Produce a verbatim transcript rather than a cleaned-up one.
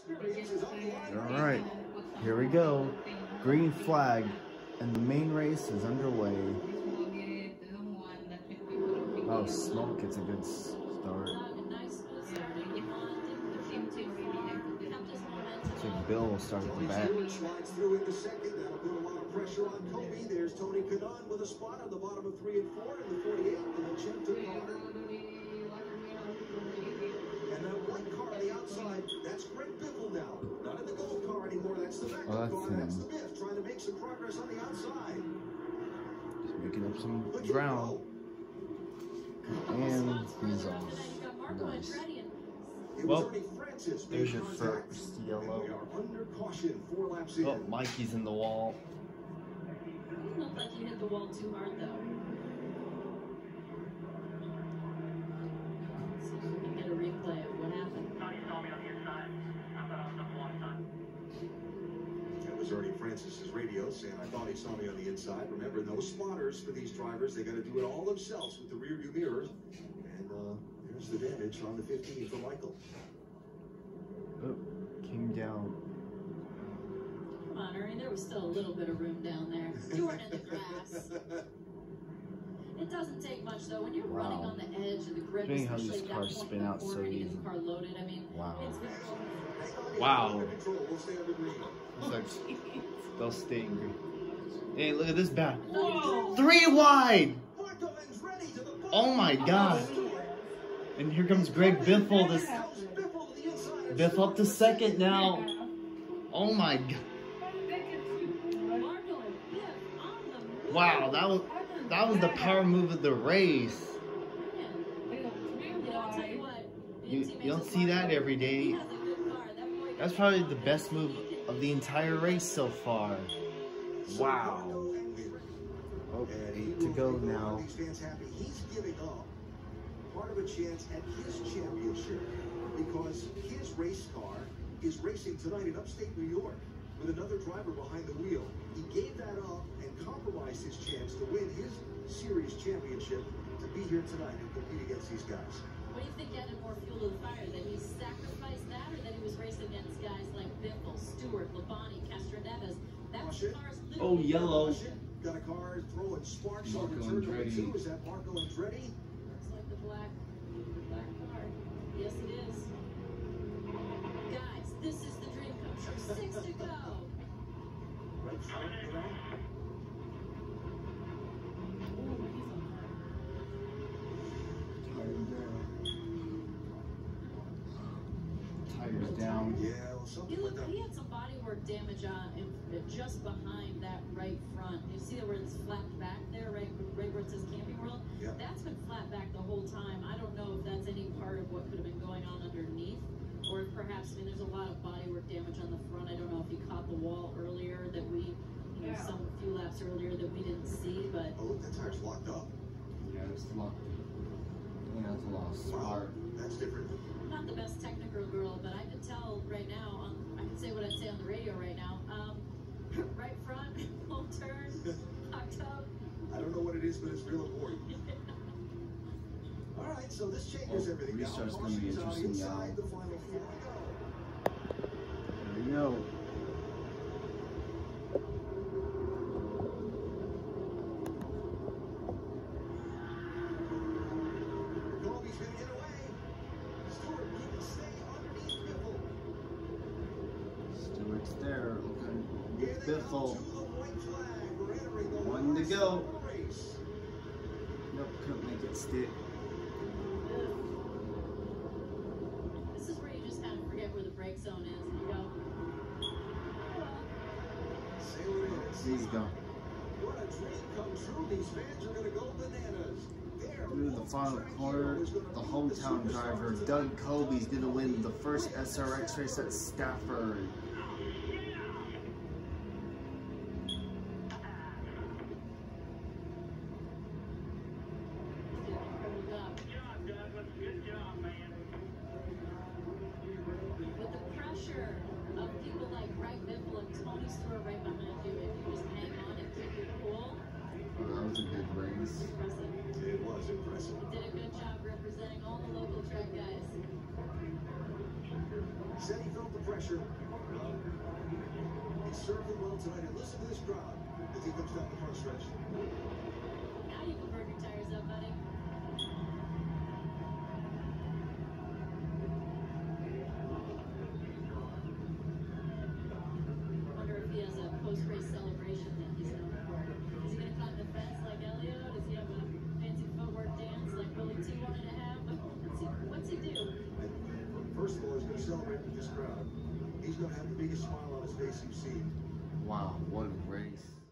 All right, here we go. Green flag, and the main race is underway. Oh, Smoke gets a good start. I think Bill will start at the back. Slides through in the second. That'll put a lot of pressure on Coby. There's Tony Canon with a spot on the bottom of three and four in the forty-eight. And the chip to corner. And that white car on the outside, that's Greg Biffle now. Not in the gold car anymore. That's the back oh, car. Him. That's the Biff trying to make some progress on the outside. Just making up some ground. And he's off. Nice. Well, there's your first yellow. Oh, Mikey's in the wall. It looked like you hit the wall too hard, though. Let's see if we can get a replay of what happened. That was Ernie Francis's radio saying, I thought he saw me on the inside. Remember, no spotters for these drivers. They got to do it all themselves with the rear view mirrors. And uh, there's the damage on the fifteen for Michael. Oh, came down. Come on, Ernie, there was still a little bit of room down there. You weren't in the grass. It doesn't take much, though. When you're wow. running on the edge of the grid, especially how this car spin out so easy. The car loaded. I mean, wow. It's been... Wow. It's like they'll stay in green. Hey, look at this back. Whoa. Three wide. Oh my God. And here comes Greg Biffle. This Biff up to second now. Oh my God. Wow, that was that was the power move of the race. You, you don't see that every day. That's probably the best move of the entire race so far. Wow. Oh, eight to go now. He's giving up part of a chance at his championship because his race car is racing tonight in upstate New York with another driver behind the wheel. He gave that up and compromised his chance to win his series championship to be here tonight and compete against these guys. What do you think added more fuel to the fire? That he sacrificed that, or that he was racing against guys like Biffle, Stewart, Labonte, Castroneves? That was cars literally. Oh, yellow. Got a car throwing sparks Marco on turn number Andretti. two. Is that Marco Andretti? Looks like the black, black car. Yes, it is. Guys, this is the dream come true. Six to go. Right front, you know? Tires down. Yeah, well, something He, like looked, that. he had some bodywork damage on him just behind that right front. You see where it's flapped back there, right, right where it says Camping World? Yeah. That's been flat back the whole time. I don't know if that's any part of what could have been going on underneath, or if perhaps, I mean, there's a lot of bodywork damage on the front. I don't know if he caught the wall earlier that we, you know, yeah. some few laps earlier that we didn't see, but. Oh, look, that tire's locked up. Yeah, it's locked. Yeah, it's lost. Wow, that's different. I'm not the best technical girl, but I could tell right now, on, I can say what I'd say on the radio right now. Um, right front, full turn, locked up. I don't know what it is, but it's real important. All right, so this changes oh, everything. Restart's going to be interesting, y'all. The final four to go. There we go. Coby's going to get away. Stewart, he can stay underneath Biffle. Stewart's there. Okay. Here they Biffle. go to the white flag. We're entering the One to go. race. Nope, couldn't make it stick. This is where you just kind of forget where the brake zone is, and you go. Sail it in. There you go. What a dream come true. These fans are going to go bananas. Through the final corner, the hometown driver, Doug Coby, is going to win the first S R X race at Stafford. With the pressure of people like Greg Biffle and Tony Stewart right behind you, if you just hang on and keep your cool. Oh, that was a good race. Impressive. It was impressive. You did a good job representing all the local track guys. Said he felt the pressure. Well, he served it well tonight. And listen to this crowd as he comes down the front stretch. Now you can burn your tires up, buddy. Wonder if he has a post-race celebration that he's known for. Is he gonna climb the fence like Elio? Does he have a fancy footwork dance like Willie T wanted to have? What's he, what's he do? First of all, he's going to celebrate with this crowd. He's going to have the biggest smile on his face you've seen. Wow, what a race.